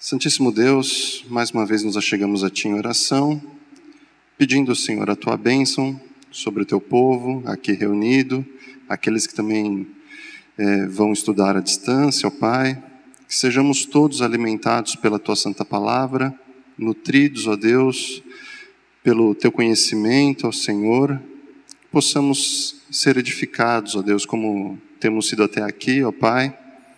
Santíssimo Deus, mais uma vez nos achegamos a Ti em oração, pedindo, Senhor, a Tua bênção sobre o Teu povo aqui reunido, aqueles que também vão estudar à distância, ó Pai, que sejamos todos alimentados pela Tua Santa Palavra, nutridos, ó Deus, pelo Teu conhecimento, ó Senhor, possamos ser edificados, ó Deus, como temos sido até aqui, ó Pai,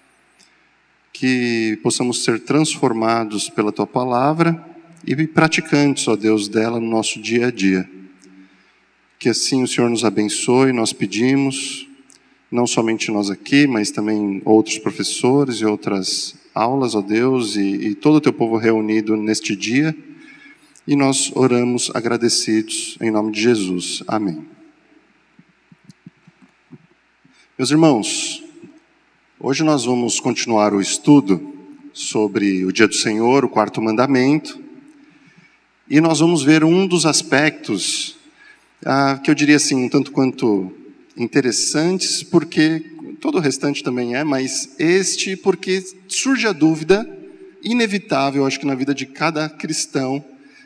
que possamos ser transformados pela Tua Palavra e praticantes, ó Deus, dela no nosso dia a dia. Que assim o Senhor nos abençoe, nós pedimos, não somente nós aqui, mas também outros professores e outras aulas, ó Deus, e todo o Teu povo reunido neste dia. E nós oramos agradecidos em nome de Jesus. Amém. Meus irmãos, hoje nós vamos continuar o estudo sobre o Dia do Senhor, o quarto mandamento, e nós vamos ver um dos aspectos que eu diria assim, um tanto quanto interessantes, porque todo o restante também mas este porque surge a dúvida inevitável, acho que na vida de cada cristão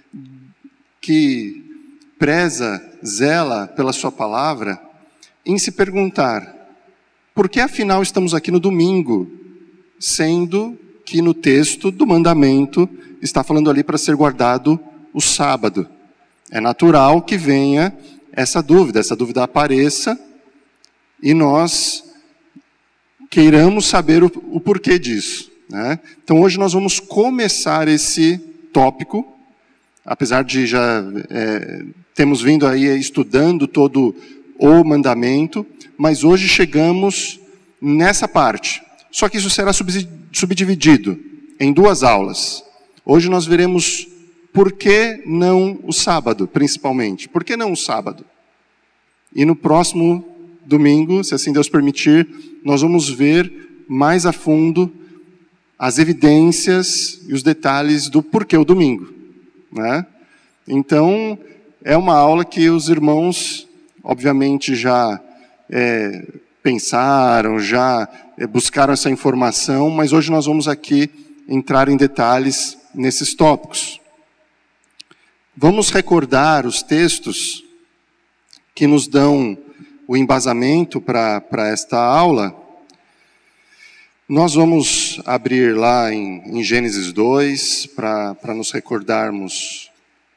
que preza, zela pela sua palavra, em se perguntar: por que afinal estamos aqui no domingo, sendo que no texto do mandamento está falando ali para ser guardado o sábado? É natural que venha essa dúvida apareça e nós queiramos saber o porquê disso, né? Então hoje nós vamos começar esse tópico, apesar de já temos vindo aí estudando todo o mandamento, mas hoje chegamos nessa parte. Só que isso será subdividido em duas aulas. Hoje nós veremos por que não o sábado, principalmente. Por que não o sábado? E no próximo domingo, se assim Deus permitir, nós vamos ver mais a fundo as evidências e os detalhes do porquê o domingo, né? Então, é uma aula que os irmãos, obviamente, já pensaram, já buscaram essa informação, mas hoje nós vamos aqui entrar em detalhes nesses tópicos. Vamos recordar os textos que nos dão o embasamento para esta aula. Nós vamos abrir lá em Gênesis 2, para nos recordarmos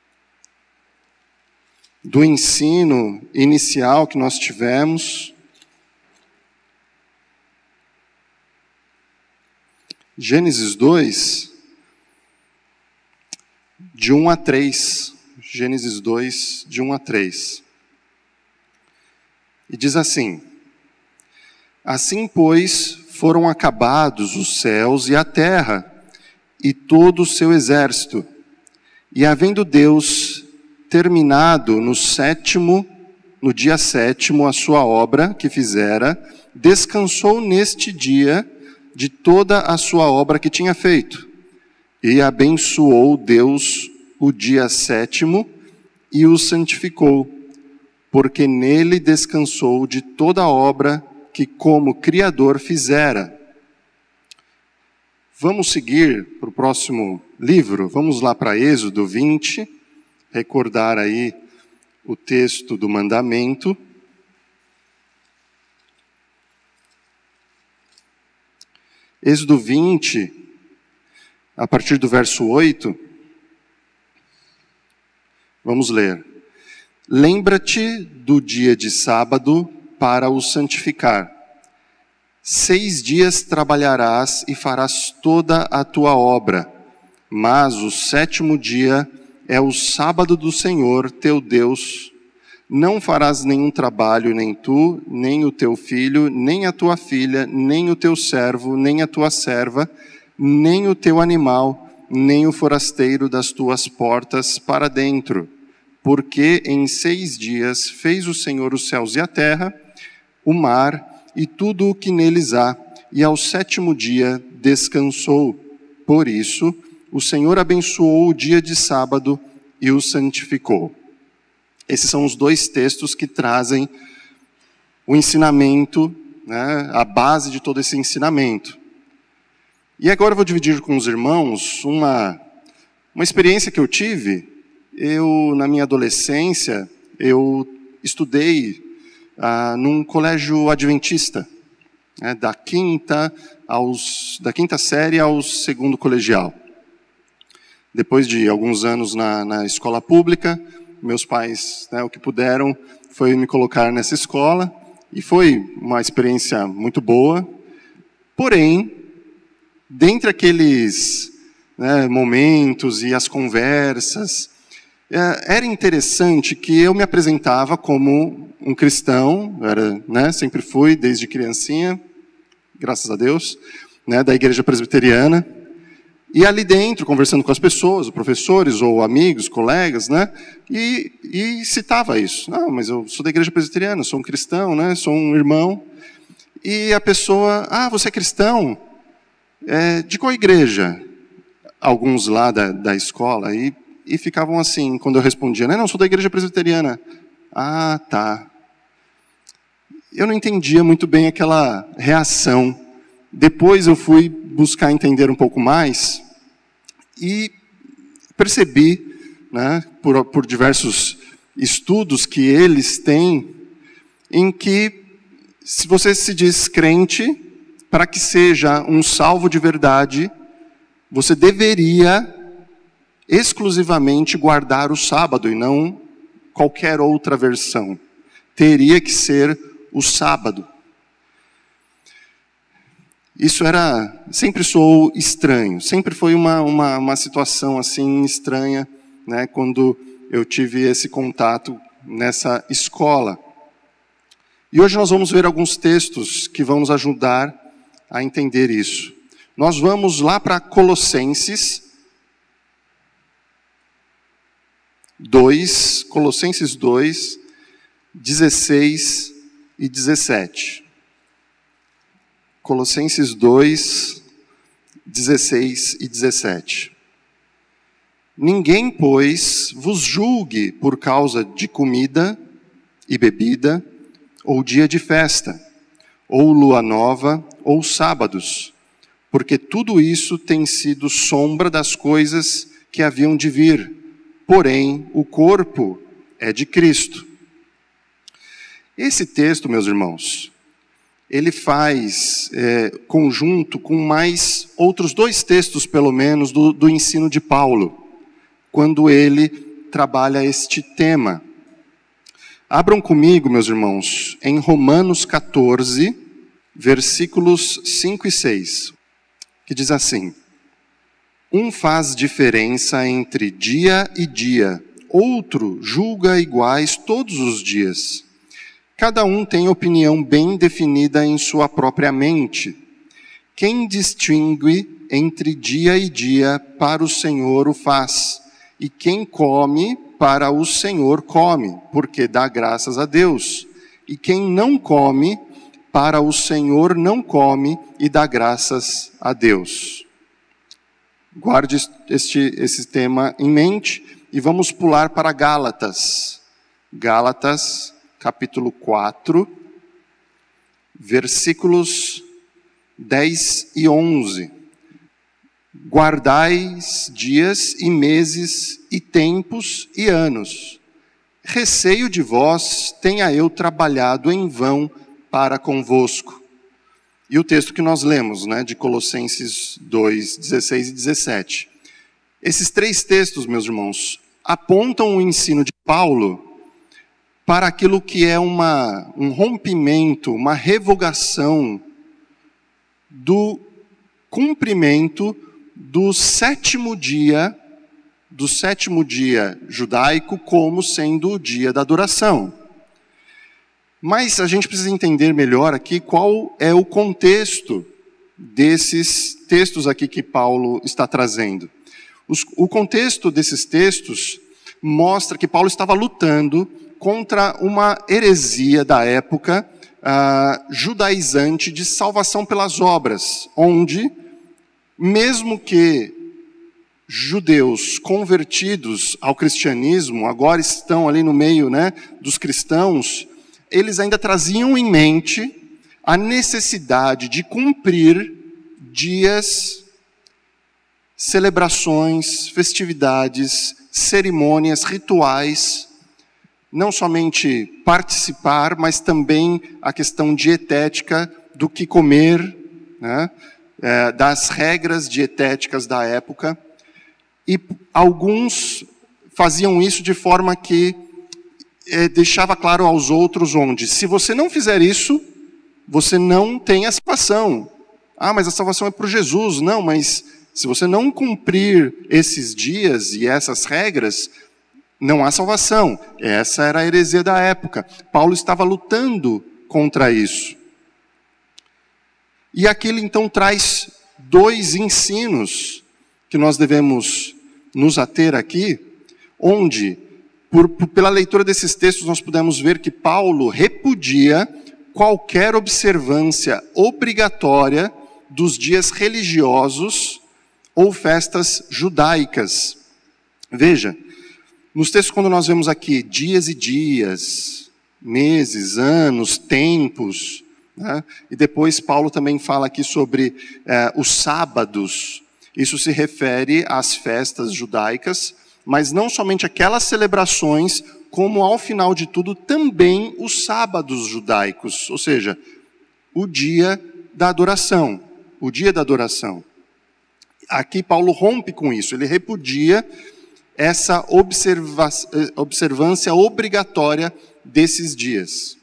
do ensino inicial que nós tivemos. Gênesis 2, de 1 a 3. Gênesis 2, de 1 a 3. E diz assim: assim, pois, foram acabados os céus e a terra, e todo o seu exército. E havendo Deus terminado no dia sétimo, a sua obra que fizera, descansou neste dia de toda a sua obra que tinha feito. E abençoou Deus o dia sétimo e o santificou, porque nele descansou de toda a obra que como Criador fizera. Vamos seguir para o próximo livro, vamos lá para Êxodo 20, recordar aí o texto do mandamento. Êxodo 20, a partir do verso 8, vamos ler. Lembra-te do dia de sábado para o santificar. 6 dias trabalharás e farás toda a tua obra, mas o 7º dia é o sábado do Senhor teu Deus. Não farás nenhum trabalho, nem tu, nem o teu filho, nem a tua filha, nem o teu servo, nem a tua serva, nem o teu animal, nem o forasteiro das tuas portas para dentro. Porque em 6 dias fez o Senhor os céus e a terra, o mar e tudo o que neles há, e ao 7º dia descansou. Por isso, o Senhor abençoou o dia de sábado e o santificou. Esses são os dois textos que trazem o ensinamento, né, a base de todo esse ensinamento. E agora eu vou dividir com os irmãos uma experiência que eu tive. Na minha adolescência, eu estudei num colégio adventista, né, da quinta série ao segundo colegial. Depois de alguns anos na escola pública, meus pais, né, o que puderam foi me colocar nessa escola, e foi uma experiência muito boa. Porém, dentre aqueles, né, momentos e as conversas, era interessante que eu me apresentava como um cristão, né, sempre fui, desde criancinha, graças a Deus, né, da igreja presbiteriana. E ali dentro, conversando com as pessoas, professores ou amigos, colegas, né, e citava isso. Não, mas eu sou da igreja presbiteriana, sou um cristão, né, sou um irmão. E a pessoa, você é cristão? De qual igreja? Alguns lá da escola. E ficavam assim, quando eu respondia, não, sou da igreja presbiteriana. Ah, tá. Eu não entendia muito bem aquela reação. Depois eu fui buscar entender um pouco mais e percebi, né, por diversos estudos que eles têm, em que se você se diz crente, para que seja um salvo de verdade, você deveria exclusivamente guardar o sábado e não qualquer outra versão. Teria que ser o sábado. Isso sempre soou estranho, sempre foi uma situação assim estranha, né, quando eu tive esse contato nessa escola. E hoje nós vamos ver alguns textos que vão nos ajudar a entender isso. Nós vamos lá para Colossenses 2, 16 e 17. Colossenses 2, 16 e 17. Ninguém, pois, vos julgue por causa de comida e bebida, ou dia de festa, ou lua nova, ou sábados, porque tudo isso tem sido sombra das coisas que haviam de vir, porém o corpo é de Cristo. Esse texto, meus irmãos, ele faz conjunto com mais outros dois textos, pelo menos, do ensino de Paulo, quando ele trabalha este tema. Abram comigo, meus irmãos, em Romanos 14, versículos 5 e 6, que diz assim: um faz diferença entre dia e dia, outro julga iguais todos os dias. Cada um tem opinião bem definida em sua própria mente. Quem distingue entre dia e dia, para o Senhor o faz, e quem come, para o Senhor come, porque dá graças a Deus. E quem não come, para o Senhor não come, e dá graças a Deus. Guarde esse tema em mente, e vamos pular para Gálatas. Gálatas, capítulo 4, versículos 10 e 11. Guardais dias e meses e tempos e anos. Receio de vós tenha eu trabalhado em vão para convosco. E o texto que nós lemos, né, de Colossenses 2, 16 e 17. Esses três textos, meus irmãos, apontam o ensino de Paulo para aquilo que é um rompimento, uma revogação do cumprimento do sétimo dia judaico como sendo o dia da adoração. Mas a gente precisa entender melhor aqui qual é o contexto desses textos aqui que Paulo está trazendo. O contexto desses textos mostra que Paulo estava lutando contra uma heresia da época judaizante de salvação pelas obras, onde, mesmo que judeus convertidos ao cristianismo, agora estão ali no meio, né, dos cristãos, eles ainda traziam em mente a necessidade de cumprir dias celebrações, festividades, cerimônias, rituais, não somente participar, mas também a questão dietética do que comer, né? Das regras dietéticas da época. E alguns faziam isso de forma que deixava claro aos outros onde, se você não fizer isso, você não tem a salvação. Ah, mas a salvação é por Jesus. Não, mas se você não cumprir esses dias e essas regras, não há salvação. Essa era a heresia da época. Paulo estava lutando contra isso. E aqui ele então traz 2 ensinos que nós devemos nos ater aqui, onde, pela leitura desses textos, nós podemos ver que Paulo repudia qualquer observância obrigatória dos dias religiosos ou festas judaicas. Veja, nos textos quando nós vemos aqui dias e dias, meses, anos, tempos, né? E depois Paulo também fala aqui sobre os sábados. Isso se refere às festas judaicas, mas não somente aquelas celebrações, como ao final de tudo também os sábados judaicos, ou seja, o dia da adoração, o dia da adoração. Aqui Paulo rompe com isso, ele repudia essa observância obrigatória desses dias.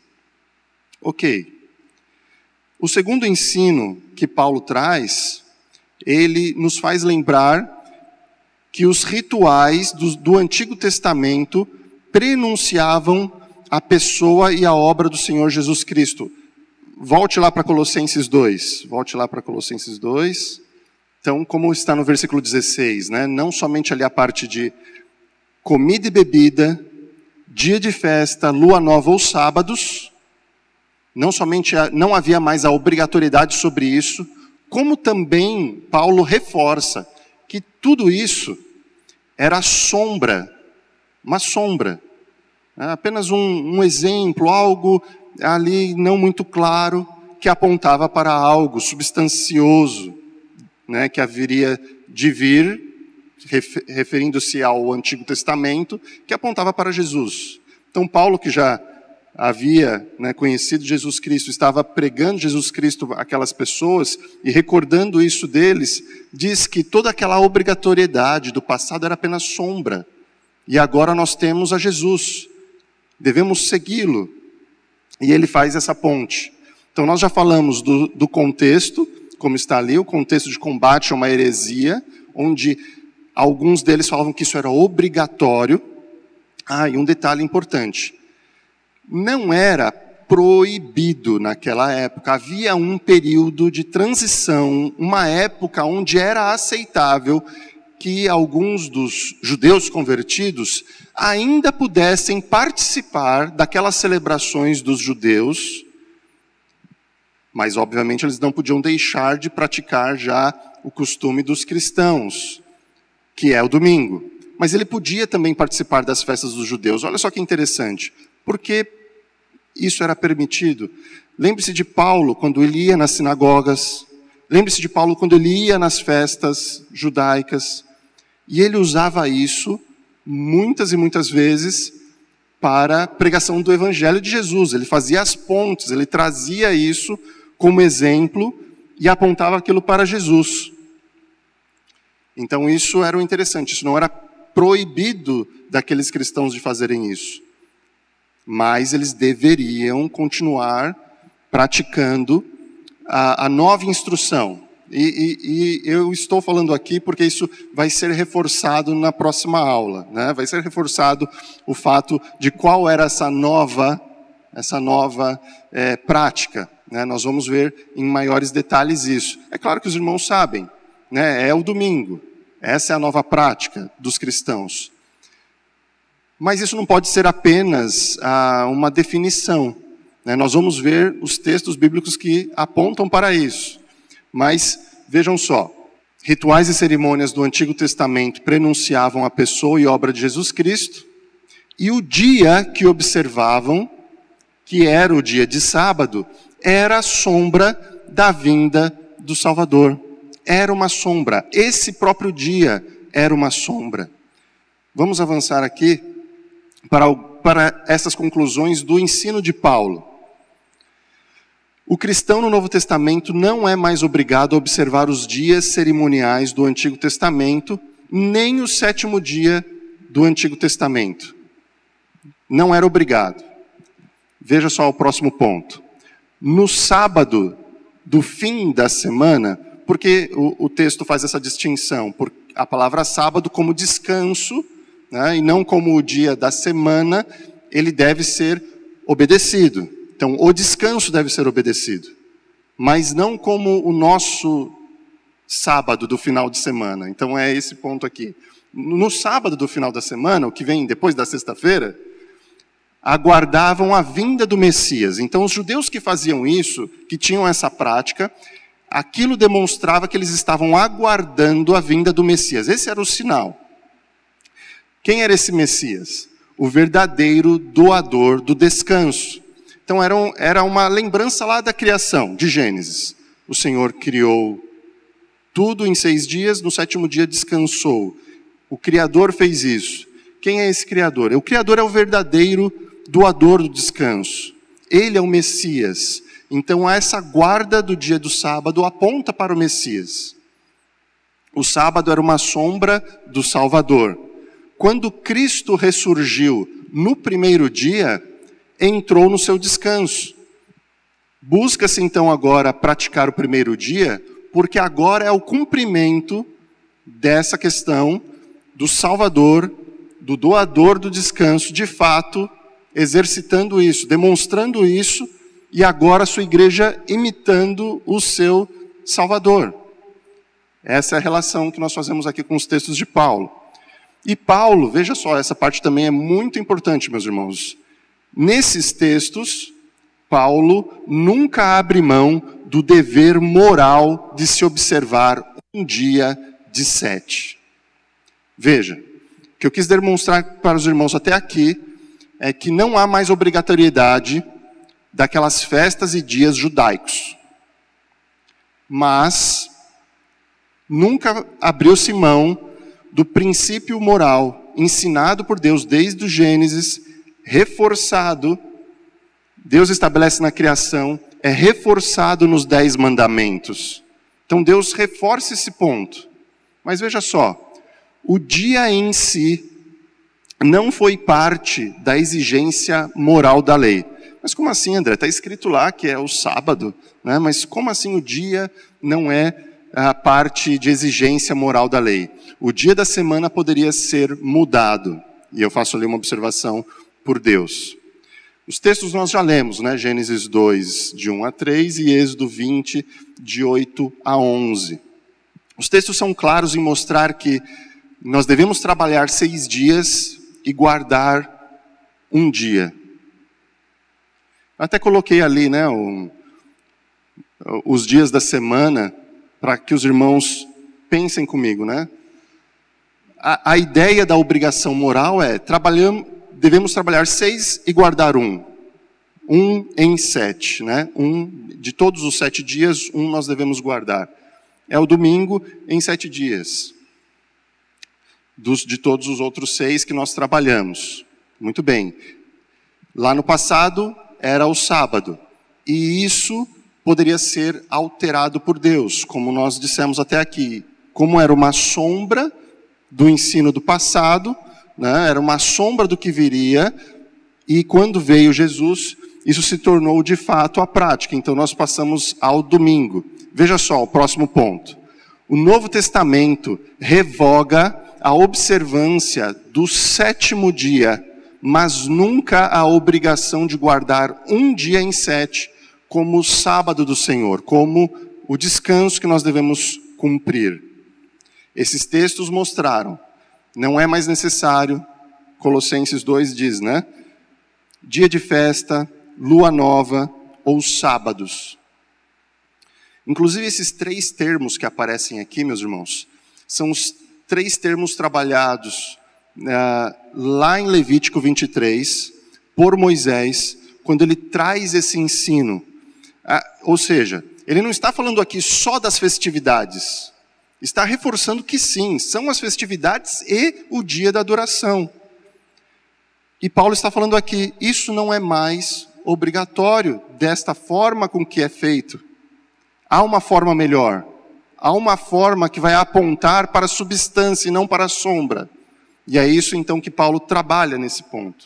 Ok. O segundo ensino que Paulo traz, ele nos faz lembrar que os rituais do Antigo Testamento prenunciavam a pessoa e a obra do Senhor Jesus Cristo. Volte lá para Colossenses 2. Volte lá para Colossenses 2. Então, como está no versículo 16, né? Não somente ali a parte de comida e bebida, dia de festa, lua nova ou sábados, não somente não havia mais a obrigatoriedade sobre isso, como também Paulo reforça que tudo isso era sombra, uma sombra, apenas um exemplo, algo ali não muito claro, que apontava para algo substancioso, né, que haveria de vir, referindo-se ao Antigo Testamento, que apontava para Jesus. Então Paulo, que já havia conhecido Jesus Cristo, estava pregando Jesus Cristo àquelas pessoas e recordando isso deles, diz que toda aquela obrigatoriedade do passado era apenas sombra. E agora nós temos a Jesus. Devemos segui-lo. E ele faz essa ponte. Então nós já falamos do contexto, como está ali, o contexto de combate a uma heresia, onde alguns deles falavam que isso era obrigatório. E um detalhe importante. Não era proibido naquela época. Havia um período de transição, uma época onde era aceitável que alguns dos judeus convertidos ainda pudessem participar daquelas celebrações dos judeus, mas obviamente eles não podiam deixar de praticar já o costume dos cristãos, que é o domingo. Mas ele podia também participar das festas dos judeus. Olha só que interessante, porque isso era permitido. Lembre-se de Paulo quando ele ia nas sinagogas, lembre-se de Paulo quando ele ia nas festas judaicas, e ele usava isso muitas e muitas vezes para a pregação do Evangelho de Jesus. Ele fazia as pontes, ele trazia isso como exemplo e apontava aquilo para Jesus. Então isso era o interessante, isso não era proibido daqueles cristãos de fazerem isso. Mas eles deveriam continuar praticando a nova instrução. E eu estou falando aqui porque isso vai ser reforçado na próxima aula, né? Vai ser reforçado o fato de qual era essa nova prática, né? Nós vamos ver em maiores detalhes isso. É claro que os irmãos sabem, né? É o domingo. Essa é a nova prática dos cristãos. Mas isso não pode ser apenas uma definição, né? Nós vamos ver os textos bíblicos que apontam para isso. Mas, vejam só, rituais e cerimônias do Antigo Testamento prenunciavam a pessoa e obra de Jesus Cristo, e o dia que observavam, que era o dia de sábado, era a sombra da vinda do Salvador. era uma sombra. Esse próprio dia era uma sombra. Vamos avançar aqui para essas conclusões do ensino de Paulo. O cristão no Novo Testamento não é mais obrigado a observar os dias cerimoniais do Antigo Testamento, nem o 7º dia do Antigo Testamento. Não era obrigado. Veja só o próximo ponto. No sábado do fim da semana, porque o texto faz essa distinção, por a palavra sábado como descanso, né, e não como o dia da semana, ele deve ser obedecido. Então, o descanso deve ser obedecido, mas não como o nosso sábado do final de semana. Então, é esse ponto aqui. No sábado do final da semana, o que vem depois da sexta-feira, aguardavam a vinda do Messias. Então, os judeus que faziam isso, que tinham essa prática, aquilo demonstrava que eles estavam aguardando a vinda do Messias. Esse era o sinal. Quem era esse Messias? O verdadeiro doador do descanso. Então, era uma lembrança lá da criação, de Gênesis. O Senhor criou tudo em 6 dias, no 7º dia descansou. O Criador fez isso. Quem é esse Criador? O Criador é o verdadeiro doador do descanso. Ele é o Messias. Então, essa guarda do dia do sábado aponta para o Messias. O sábado era uma sombra do Salvador. Quando Cristo ressurgiu no primeiro dia, entrou no seu descanso. Busca-se então agora praticar o primeiro dia, porque agora é o cumprimento dessa questão do Salvador, do doador do descanso, de fato, exercitando isso, demonstrando isso, e agora a sua igreja imitando o seu Salvador. Essa é a relação que nós fazemos aqui com os textos de Paulo. E Paulo, veja só, essa parte também é muito importante, meus irmãos. Nesses textos, Paulo nunca abre mão do dever moral de se observar um dia de 7. Veja, o que eu quis demonstrar para os irmãos até aqui é que não há mais obrigatoriedade daquelas festas e dias judaicos. Mas nunca abriu-se mão do princípio moral ensinado por Deus desde o Gênesis, reforçado, Deus estabelece na criação, é reforçado nos 10 mandamentos. Então Deus reforça esse ponto. Mas veja só, o dia em si não foi parte da exigência moral da lei. Mas como assim, André? Está escrito lá que é o sábado, né? Mas como assim o dia não é a parte de exigência moral da lei? O dia da semana poderia ser mudado. E eu faço ali uma observação por Deus. Os textos nós já lemos, né? Gênesis 2, de 1 a 3 e Êxodo 20, de 8 a 11. Os textos são claros em mostrar que nós devemos trabalhar 6 dias e guardar um dia. Até coloquei ali, né, os dias da semana, para que os irmãos pensem comigo, né? A ideia da obrigação moral é, devemos trabalhar 6 e guardar um. 1 em 7, né? De todos os 7 dias, 1 nós devemos guardar. É o domingo em 7 dias. De todos os outros 6 que nós trabalhamos. Muito bem. Lá no passado, era o sábado. E isso poderia ser alterado por Deus, como nós dissemos até aqui. Como era uma sombra do ensino do passado, né? Era uma sombra do que viria, e quando veio Jesus, isso se tornou de fato a prática. Então nós passamos ao domingo. Veja só o próximo ponto. O Novo Testamento revoga a observância do 7º dia, mas nunca a obrigação de guardar um dia em 7, como o sábado do Senhor, como o descanso que nós devemos cumprir. Esses textos mostraram, não é mais necessário, Colossenses 2 diz, né? Dia de festa, lua nova ou sábados. Inclusive esses 3 termos que aparecem aqui, meus irmãos, são os 3 termos trabalhados lá em Levítico 23, por Moisés, quando ele traz esse ensino. Ou seja, Ele não está falando aqui só das festividades. Está reforçando que sim, são as festividades e o dia da adoração. E Paulo está falando aqui, isso não é mais obrigatório desta forma com que é feito. Há uma forma melhor. Há uma forma que vai apontar para a substância e não para a sombra. E é isso então que Paulo trabalha nesse ponto.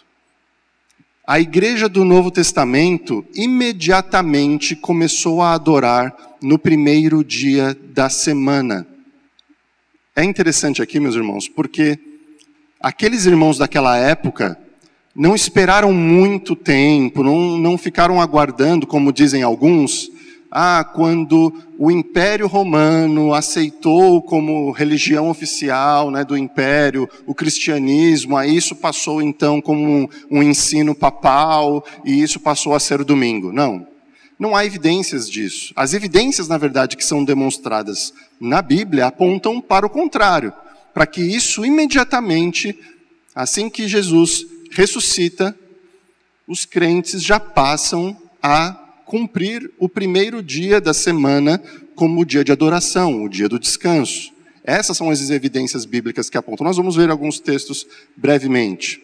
A igreja do Novo Testamento imediatamente começou a adorar no primeiro dia da semana. É interessante aqui, meus irmãos, porque aqueles irmãos daquela época não esperaram muito tempo, não ficaram aguardando, como dizem alguns, quando o Império Romano aceitou como religião oficial, né, do Império o cristianismo, aí isso passou então como um ensino papal e isso passou a ser o domingo. Não há evidências disso. As evidências, na verdade, que são demonstradas na Bíblia apontam para o contrário, para que isso imediatamente, assim que Jesus ressuscita, os crentes já passam a cumprir o primeiro dia da semana como o dia de adoração, o dia do descanso. Essas são as evidências bíblicas que apontam. Nós vamos ver alguns textos brevemente.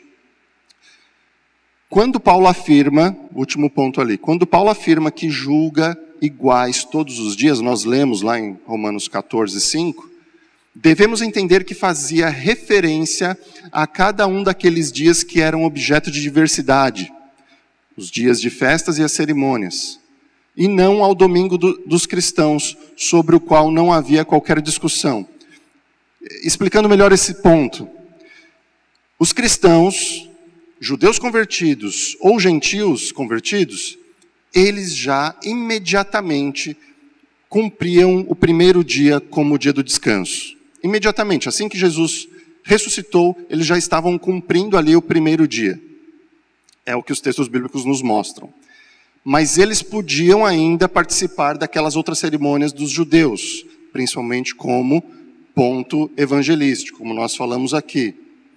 Quando Paulo afirma, último ponto ali, quando Paulo afirma que julga iguais todos os dias, nós lemos lá em Romanos 14, 5, devemos entender que fazia referência a cada um daqueles dias que eram objeto de diversidade, os dias de festas e as cerimônias, e não ao domingo dos cristãos, sobre o qual não havia qualquer discussão. Explicando melhor esse ponto, os cristãos, judeus convertidos ou gentios convertidos, eles já imediatamente cumpriam o primeiro dia como o dia do descanso. Imediatamente, assim que Jesus ressuscitou, eles já estavam cumprindo ali o primeiro dia. É o que os textos bíblicos nos mostram. Mas eles podiam ainda participar daquelas outras cerimônias dos judeus, principalmente como ponto evangelístico, como nós falamos aqui.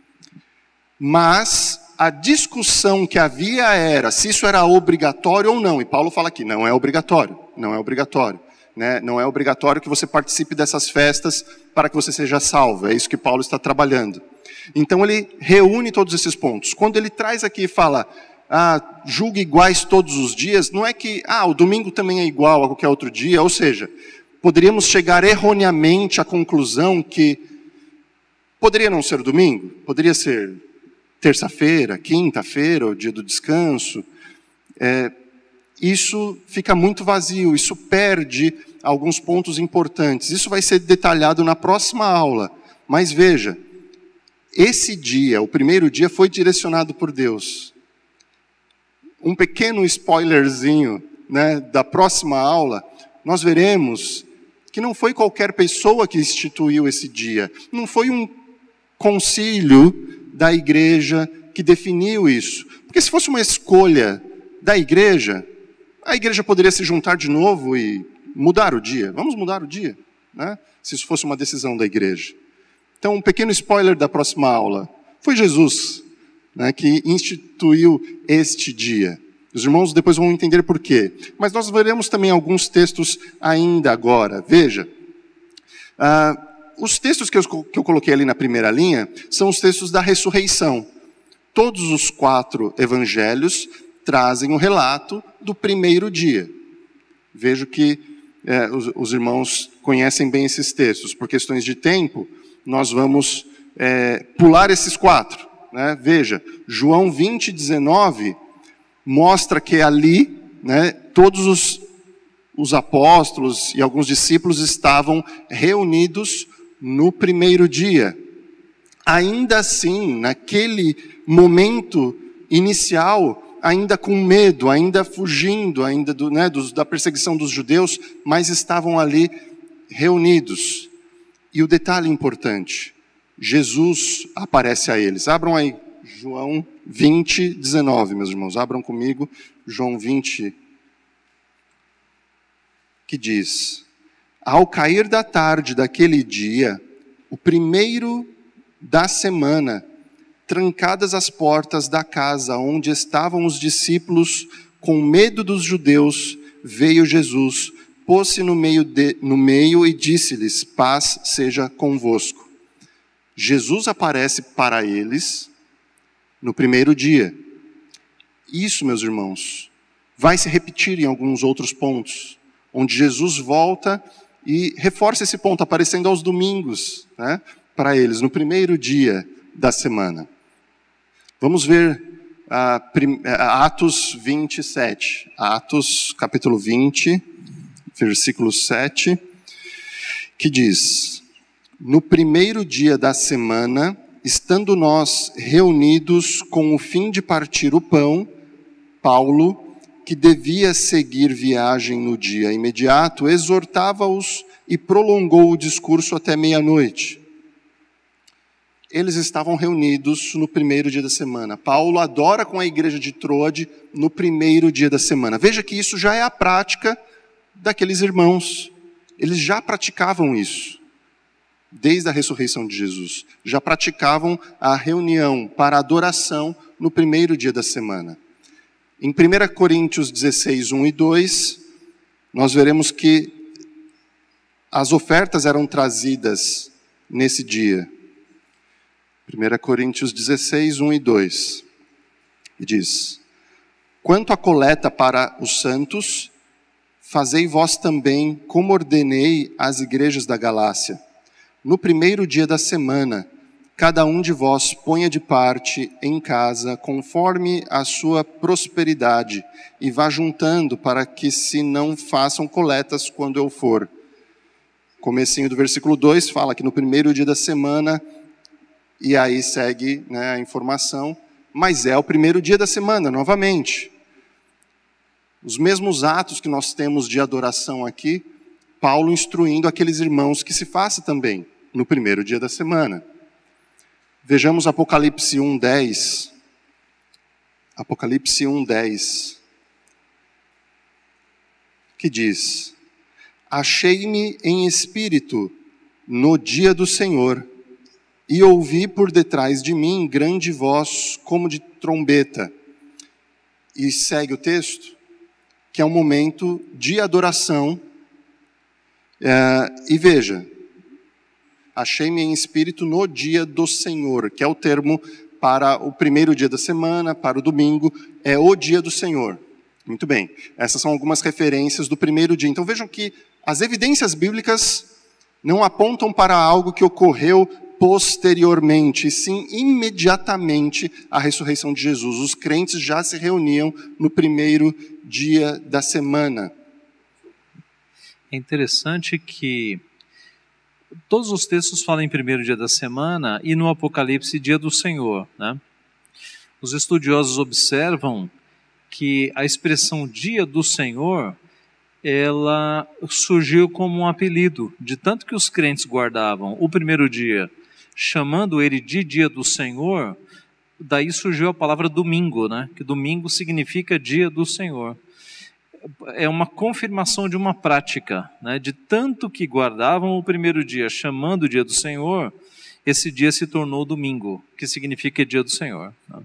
Mas a discussão que havia era se isso era obrigatório ou não. E Paulo fala aqui, não é obrigatório, não é obrigatório. Né? Não é obrigatório que você participe dessas festas para que você seja salvo. É isso que Paulo está trabalhando. Então ele reúne todos esses pontos. Quando ele traz aqui e fala, julgue iguais todos os dias, não é que, o domingo também é igual a qualquer outro dia, ou seja, poderíamos chegar erroneamente à conclusão que poderia não ser domingo, poderia ser terça-feira, quinta-feira, o dia do descanso. Isso fica muito vazio, isso perde alguns pontos importantes. Isso vai ser detalhado na próxima aula. Mas veja, esse dia, o primeiro dia, foi direcionado por Deus. Um pequeno spoilerzinho, né, da próxima aula, nós veremos que não foi qualquer pessoa que instituiu esse dia. Não foi um concílio da igreja que definiu isso. Porque se fosse uma escolha da igreja, a igreja poderia se juntar de novo e mudar o dia. Vamos mudar o dia, né? Se isso fosse uma decisão da igreja. Então, um pequeno spoiler da próxima aula. Foi Jesus, né, que instituiu este dia. Os irmãos depois vão entender por quê. Mas nós veremos também alguns textos ainda agora. Veja, os textos que eu coloquei ali na primeira linha são os textos da ressurreição. Todos os 4 evangelhos trazem um relato do primeiro dia. Vejo que os irmãos conhecem bem esses textos. Por questões de tempo, nós vamos pular esses 4. Né? Veja, João 20, 19 mostra que ali, né, todos os apóstolos e alguns discípulos estavam reunidos no primeiro dia. Ainda assim, naquele momento inicial, ainda com medo, ainda fugindo, ainda da perseguição dos judeus, mas estavam ali reunidos. E o detalhe importante, Jesus aparece a eles. Abram aí, João 20, 19, meus irmãos. Abram comigo, João 20, que diz: ao cair da tarde daquele dia, o primeiro da semana, trancadas as portas da casa onde estavam os discípulos, com medo dos judeus, veio Jesus pôs-se no meio e disse-lhes: paz seja convosco. Jesus aparece para eles no primeiro dia. Isso, meus irmãos, vai se repetir em alguns outros pontos, onde Jesus volta e reforça esse ponto, aparecendo aos domingos, né, para eles, no primeiro dia da semana. Vamos ver Atos 27. Atos, capítulo 20, versículo 7, que diz: no primeiro dia da semana, estando nós reunidos com o fim de partir o pão, Paulo, que devia seguir viagem no dia imediato, exortava-os e prolongou o discurso até meia-noite. Eles estavam reunidos no primeiro dia da semana. Paulo adora com a igreja de Troade no primeiro dia da semana. Veja que isso já é a prática daqueles irmãos. Eles já praticavam isso, desde a ressurreição de Jesus. Já praticavam a reunião para adoração no primeiro dia da semana. Em 1 Coríntios 16, 1 e 2, nós veremos que as ofertas eram trazidas nesse dia. 1 Coríntios 16, 1 e 2. E diz: quanto à coleta para os santos, fazei vós também como ordenei às igrejas da Galácia. No primeiro dia da semana, cada um de vós ponha de parte em casa, conforme a sua prosperidade, e vá juntando, para que se não façam coletas quando eu for. Comecinho do versículo 2 fala que no primeiro dia da semana, e aí segue, né, a informação, mas é o primeiro dia da semana, novamente. Os mesmos atos que nós temos de adoração aqui, Paulo instruindo aqueles irmãos que se faça também no primeiro dia da semana. Vejamos Apocalipse 1:10. Apocalipse 1:10. Que diz: achei-me em espírito no dia do Senhor, e ouvi por detrás de mim grande voz como de trombeta. E segue o texto, que é um momento de adoração. E veja, achei-me em espírito no dia do Senhor, que é o termo para o primeiro dia da semana, para o domingo, é o dia do Senhor. Muito bem, essas são algumas referências do primeiro dia. Então vejam que as evidências bíblicas não apontam para algo que ocorreu posteriormente, sim imediatamente à ressurreição de Jesus. Os crentes já se reuniam no primeiro dia da semana. É interessante que todos os textos falam em primeiro dia da semana e no Apocalipse dia do Senhor, né? Os estudiosos observam que a expressão dia do Senhor, ela surgiu como um apelido, de tanto que os crentes guardavam o primeiro dia, chamando ele de dia do Senhor, daí surgiu a palavra domingo, né? Que domingo significa dia do Senhor. É uma confirmação de uma prática, né? De tanto que guardavam o primeiro dia, chamando o dia do Senhor, esse dia se tornou domingo, que significa dia do Senhor, né?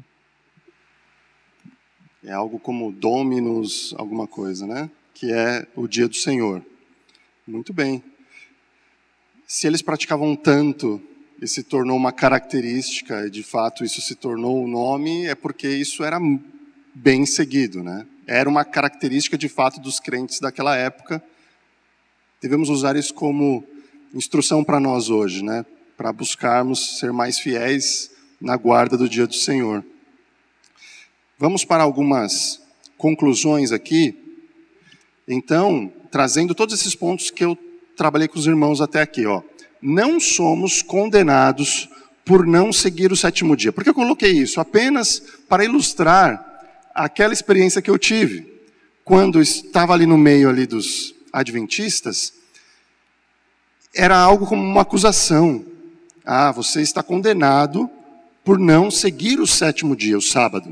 É algo como Dominus, alguma coisa, né? Que é o dia do Senhor. Muito bem. Se eles praticavam tanto e se tornou uma característica, e de fato isso se tornou um nome, é porque isso era bem seguido, né? Era uma característica de fato dos crentes daquela época. Devemos usar isso como instrução para nós hoje, né? Para buscarmos ser mais fiéis na guarda do dia do Senhor. Vamos para algumas conclusões aqui. Então, trazendo todos esses pontos que eu trabalhei com os irmãos até aqui, ó. Não somos condenados por não seguir o sétimo dia. Por que eu coloquei isso? Apenas para ilustrar aquela experiência que eu tive. Quando estava ali no meio ali dos adventistas, era algo como uma acusação. Ah, você está condenado por não seguir o sétimo dia, o sábado.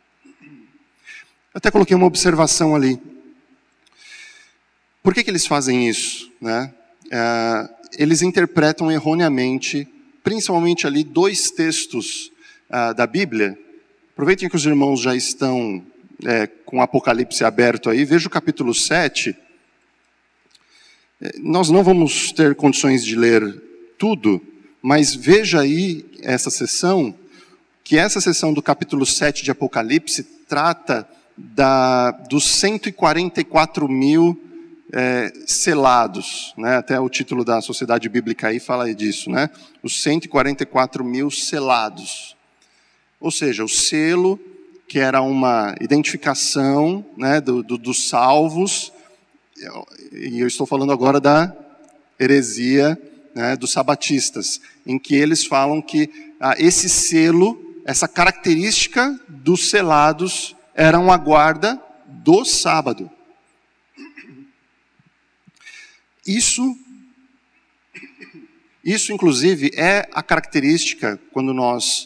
Eu até coloquei uma observação ali. Por que eles fazem isso, né? Eles interpretam erroneamente, principalmente ali, dois textos da Bíblia. Aproveitem que os irmãos já estão com o Apocalipse aberto aí. Veja o capítulo 7, Nós não vamos ter condições de ler tudo, mas veja aí essa sessão, que essa sessão do capítulo 7 de Apocalipse trata dos 144 mil selados, né? Até o título da Sociedade Bíblica aí fala disso, né? Os 144 mil selados. Ou seja, o selo, que era uma identificação, né, dos salvos, e eu estou falando agora da heresia, né, dos sabatistas, em que eles falam que esse selo, essa característica dos selados, era uma guarda do sábado. Isso, inclusive, é a característica, quando nós,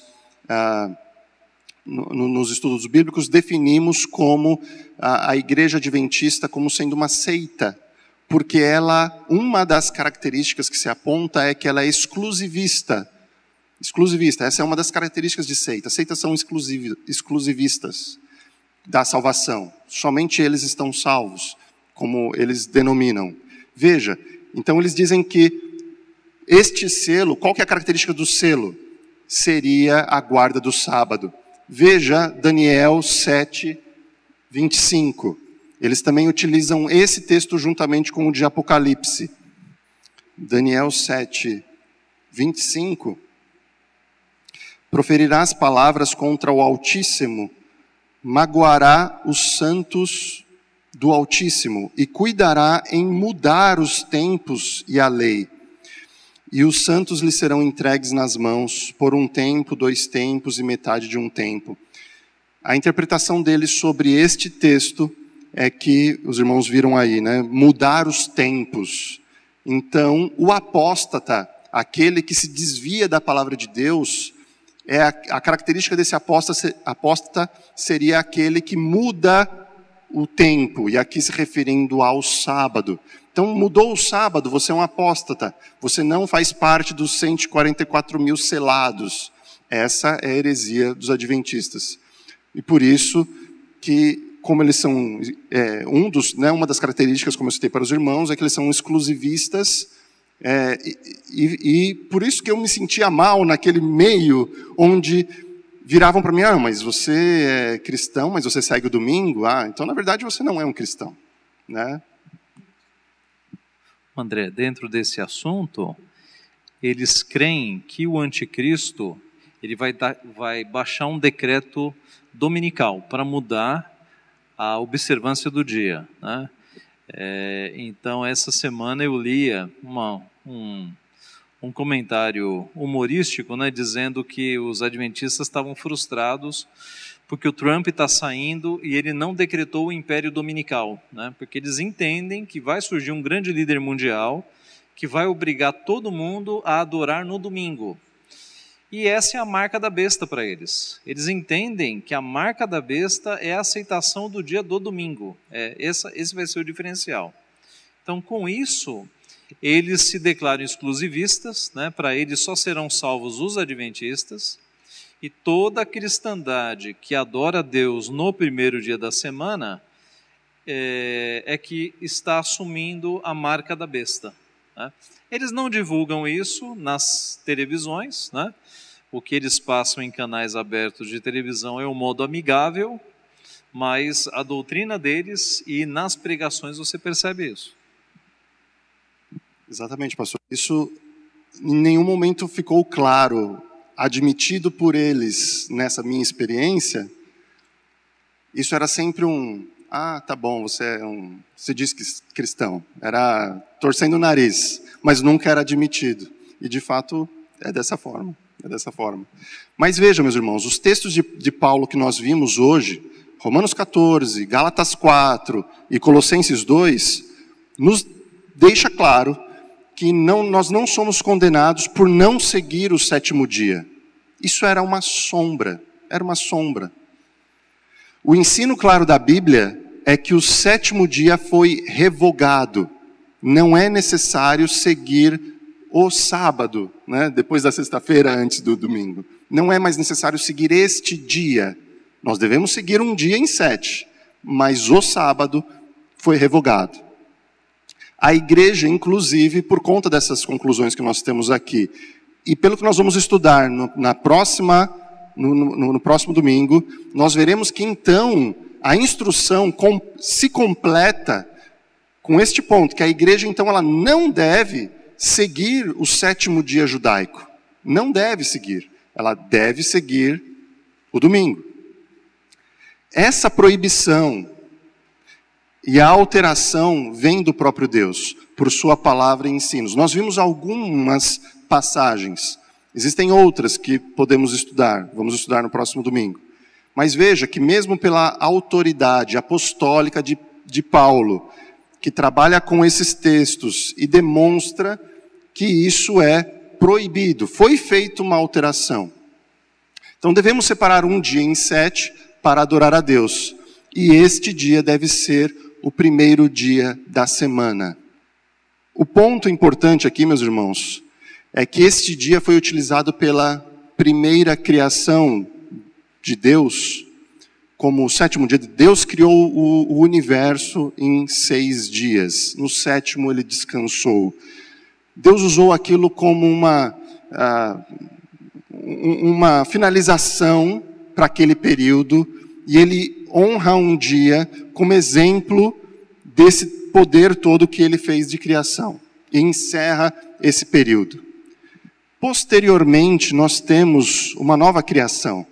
nos estudos bíblicos, definimos como a Igreja Adventista como sendo uma seita, porque uma das características que se aponta é que ela é exclusivista. Essa é uma das características de seita. Seitas são exclusivistas da salvação. Somente eles estão salvos, como eles denominam. Veja, então eles dizem que este selo, qual que é a característica do selo? Seria a guarda do sábado. Veja Daniel 7, 25. Eles também utilizam esse texto juntamente com o de Apocalipse. Daniel 7, 25. Proferirás palavras contra o Altíssimo, magoará os santos do Altíssimo e cuidará em mudar os tempos e a lei. E os santos lhe serão entregues nas mãos por um tempo, 2 tempos e metade de um tempo. A interpretação deles sobre este texto é que, os irmãos viram aí, né? Mudar os tempos. Então, o apóstata, aquele que se desvia da palavra de Deus, a característica desse apóstata seria aquele que muda o tempo, e aqui se referindo ao sábado. Então, mudou o sábado, você é um apóstata. Você não faz parte dos 144 mil selados. Essa é a heresia dos adventistas. E por isso que, como eles são, uma das características, como eu citei para os irmãos, é que eles são exclusivistas, e por isso que eu me sentia mal naquele meio onde viravam para mim, mas você é cristão, mas você segue o domingo? Então na verdade você não é um cristão, né? André, dentro desse assunto, eles creem que o anticristo ele vai baixar um decreto dominical para mudar a observância do dia, né? Então, essa semana eu lia um comentário humorístico, né, dizendo que os adventistas estavam frustrados porque o Trump está saindo e ele não decretou o Império Dominical, né, porque eles entendem que vai surgir um grande líder mundial que vai obrigar todo mundo a adorar no domingo. E essa é a marca da besta para eles. Eles entendem que a marca da besta é a aceitação do dia do domingo. Esse vai ser o diferencial. Então, com isso, eles se declaram exclusivistas, né? Para eles só serão salvos os adventistas, e toda a cristandade que adora a Deus no primeiro dia da semana é que está assumindo a marca da besta, né? Eles não divulgam isso nas televisões, né? O que eles passam em canais abertos de televisão é um modo amigável, mas a doutrina deles, e nas pregações você percebe isso. Exatamente, pastor. Isso em nenhum momento ficou claro, admitido por eles nessa minha experiência. Isso era sempre tá bom, você diz que cristão. Era torcendo o nariz, mas nunca era admitido. E de fato é dessa forma. Mas vejam, meus irmãos, os textos de Paulo que nós vimos hoje, Romanos 14, Gálatas 4 e Colossenses 2, nos deixa claro que nós não somos condenados por não seguir o 7º dia. Isso era uma sombra. O ensino claro da Bíblia é que o 7º dia foi revogado. Não é necessário seguir o sábado, né, depois da sexta-feira, antes do domingo. Não é mais necessário seguir este dia. Nós devemos seguir um dia em 7, mas o sábado foi revogado. A igreja, inclusive, por conta dessas conclusões que nós temos aqui, e pelo que nós vamos estudar no próximo domingo, nós veremos que então a instrução se completa com este ponto, que a igreja então ela não deve seguir o 7º dia judaico. Não deve seguir. Ela deve seguir o domingo. Essa proibição e a alteração vem do próprio Deus, por sua palavra e ensinos. Nós vimos algumas passagens. Existem outras que podemos estudar. Vamos estudar no próximo domingo. Mas veja que mesmo pela autoridade apostólica de Paulo, que trabalha com esses textos e demonstra que isso é proibido, foi feita uma alteração. Então devemos separar um dia em 7 para adorar a Deus. E este dia deve ser o primeiro dia da semana. O ponto importante aqui, meus irmãos, é que este dia foi utilizado pela primeira criação de Deus, como o 7º dia. Deus criou o universo em 6 dias. No 7º ele descansou. Deus usou aquilo como uma finalização para aquele período, e ele honra um dia como exemplo desse poder todo que ele fez de criação, e encerra esse período. Posteriormente, nós temos uma nova criação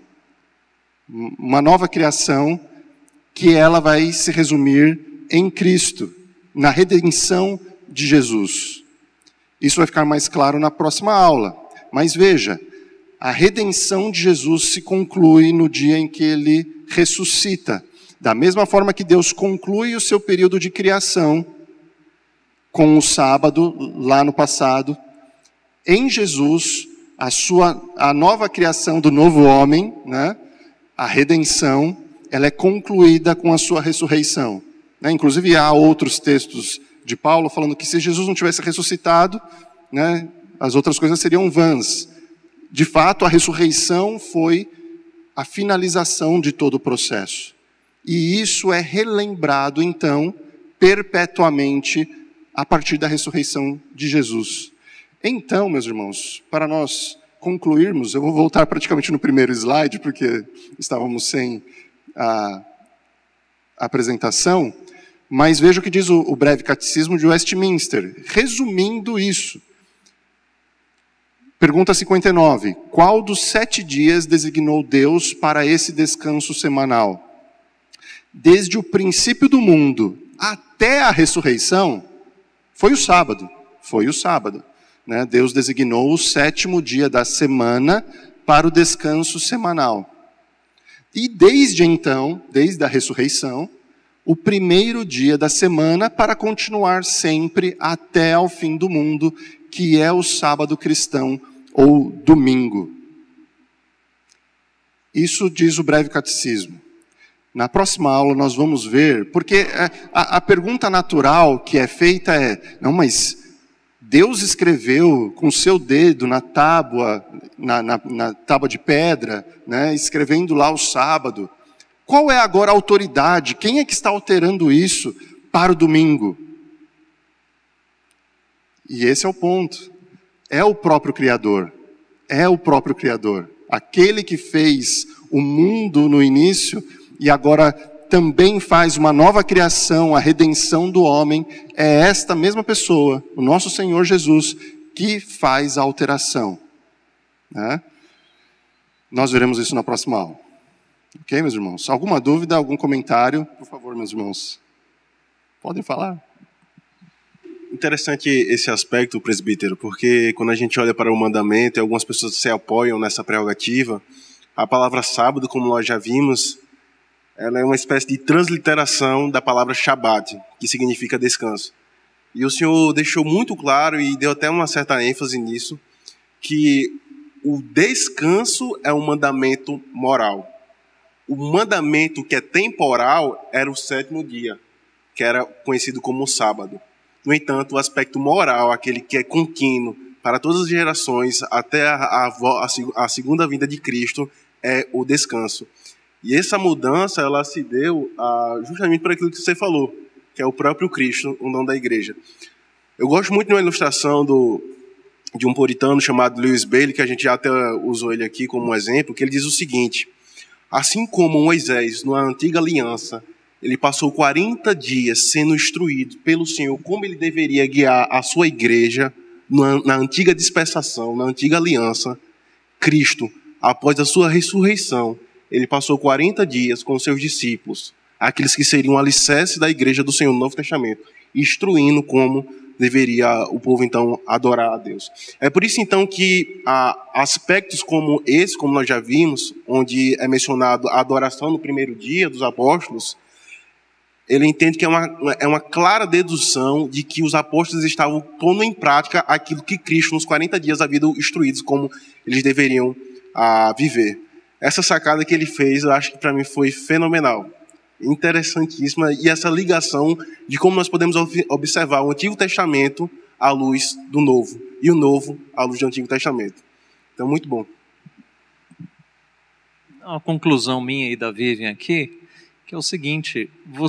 que ela vai se resumir em Cristo, na redenção de Jesus. Isso vai ficar mais claro na próxima aula. Mas veja, a redenção de Jesus se conclui no dia em que ele ressuscita. Da mesma forma que Deus conclui o seu período de criação com o sábado, lá no passado, em Jesus, a nova criação do novo homem, né, a redenção, ela é concluída com a sua ressurreição. Inclusive há outros textos de Paulo falando que se Jesus não tivesse ressuscitado, né, as outras coisas seriam vãs. De fato, a ressurreição foi a finalização de todo o processo. E isso é relembrado, então, perpetuamente, a partir da ressurreição de Jesus. Então, meus irmãos, para nós concluirmos, eu vou voltar praticamente no primeiro slide, porque estávamos sem a apresentação, mas veja o que diz o breve catecismo de Westminster, resumindo isso. Pergunta 59. Qual dos 7 dias designou Deus para esse descanso semanal? Desde o princípio do mundo até a ressurreição, foi o sábado. Foi o sábado. Né? Deus designou o 7º dia da semana para o descanso semanal. E desde então, desde a ressurreição, o primeiro dia da semana para continuar sempre até ao fim do mundo, que é o sábado cristão ou domingo. Isso diz o breve catecismo. Na próxima aula nós vamos ver, porque a pergunta natural que é feita é, não, mas Deus escreveu com seu dedo na tábua, na tábua de pedra, né, escrevendo lá o sábado. Qual é agora a autoridade? Quem é que está alterando isso para o domingo? E esse é o ponto. É o próprio Criador. É o próprio Criador. Aquele que fez o mundo no início e agora também faz uma nova criação, a redenção do homem, é esta mesma pessoa, o nosso Senhor Jesus, que faz a alteração. Né? Nós veremos isso na próxima aula. Ok, meus irmãos? Alguma dúvida, algum comentário? Por favor, meus irmãos. Podem falar. Interessante esse aspecto, presbítero, porque quando a gente olha para o mandamento e algumas pessoas se apoiam nessa prerrogativa, a palavra sábado, como nós já vimos, ela é uma espécie de transliteração da palavra Shabat, que significa descanso. E o Senhor deixou muito claro, e deu até uma certa ênfase nisso, que o descanso é um mandamento moral. O mandamento que é temporal era o 7º dia, que era conhecido como o sábado. No entanto, o aspecto moral, aquele que é contínuo para todas as gerações, até a segunda vinda de Cristo, é o descanso. E essa mudança, ela se deu justamente por aquilo que você falou, que é o próprio Cristo, o nome da igreja. Eu gosto muito de uma ilustração de um puritano chamado Lewis Bailey, que a gente já até usou ele aqui como um exemplo, que ele diz o seguinte: assim como Moisés, na antiga aliança, ele passou 40 dias sendo instruído pelo Senhor como ele deveria guiar a sua igreja na antiga dispensação, na antiga aliança, Cristo, após a sua ressurreição, ele passou 40 dias com os seus discípulos, aqueles que seriam o alicerce da igreja do Senhor no Novo Testamento, instruindo como deveria o povo, então, adorar a Deus. É por isso, então, que aspectos como esse, como nós já vimos, onde é mencionado a adoração no primeiro dia dos apóstolos, ele entende que é uma clara dedução de que os apóstolos estavam pondo em prática aquilo que Cristo, nos 40 dias, havia instruídos como eles deveriam viver. Essa sacada que ele fez, eu acho que para mim foi fenomenal, interessantíssima, e essa ligação de como nós podemos observar o Antigo Testamento à luz do Novo, e o Novo à luz do Antigo Testamento. Então, muito bom. Uma conclusão minha e da Vivian aqui, que é o seguinte: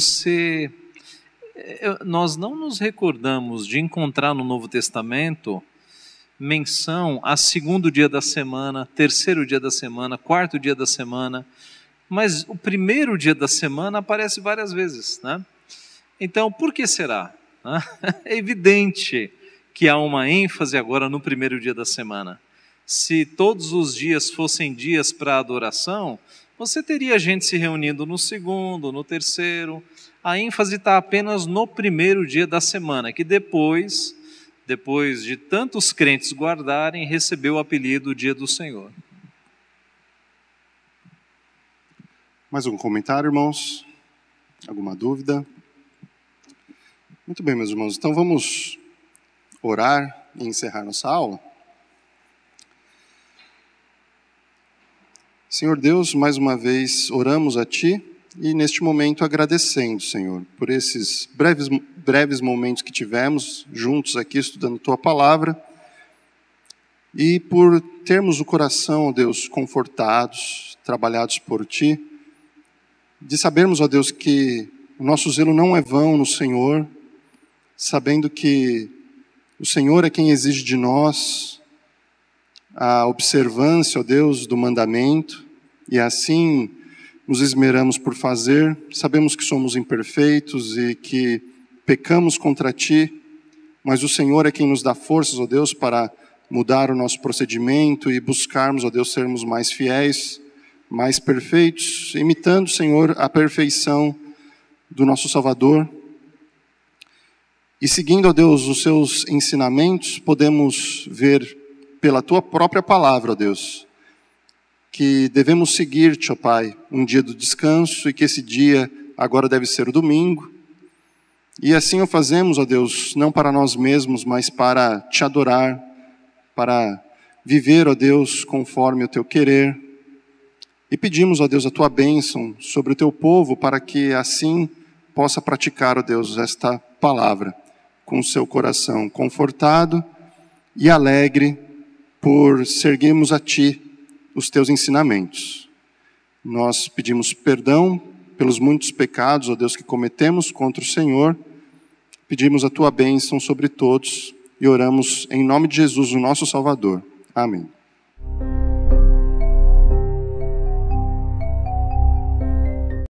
nós não nos recordamos de encontrar no Novo Testamento menção a segundo dia da semana, terceiro dia da semana, quarto dia da semana, mas o primeiro dia da semana aparece várias vezes, né? Então, por que será? É evidente que há uma ênfase agora no primeiro dia da semana. Se todos os dias fossem dias para adoração, você teria gente se reunindo no segundo, no terceiro. A ênfase está apenas no primeiro dia da semana, que depois de tantos crentes guardarem, recebeu o apelido Dia do Senhor. Mais algum comentário, irmãos? Alguma dúvida? Muito bem, meus irmãos. Então vamos orar e encerrar nossa aula. Senhor Deus, mais uma vez oramos a Ti e neste momento agradecendo, Senhor, por esses breves momentos que tivemos juntos aqui estudando Tua Palavra e por termos o coração, ó Deus, confortados, trabalhados por Ti, de sabermos, ó Deus, que o nosso zelo não é vão no Senhor, sabendo que o Senhor é quem exige de nós a observância, ó Deus, do mandamento, e assim nos esmeramos por fazer. Sabemos que somos imperfeitos e que pecamos contra Ti, mas o Senhor é quem nos dá forças, ó Deus, para mudar o nosso procedimento e buscarmos, ó Deus, sermos mais fiéis, mais perfeitos, imitando, Senhor, a perfeição do nosso Salvador. E seguindo, ó Deus, os Seus ensinamentos, podemos ver pela Tua própria palavra, ó Deus, que devemos seguir-te, ó Pai, um dia do descanso, e que esse dia agora deve ser o domingo. E assim o fazemos, ó Deus, não para nós mesmos, mas para Te adorar, para viver, ó Deus, conforme o Teu querer. E pedimos, ó Deus, a Tua bênção sobre o Teu povo, para que assim possa praticar, ó Deus, esta palavra, com o seu coração confortado e alegre por seguirmos a Ti os Teus ensinamentos. Nós pedimos perdão pelos muitos pecados, ó Deus, que cometemos contra o Senhor. Pedimos a Tua bênção sobre todos e oramos em nome de Jesus, o nosso Salvador. Amém.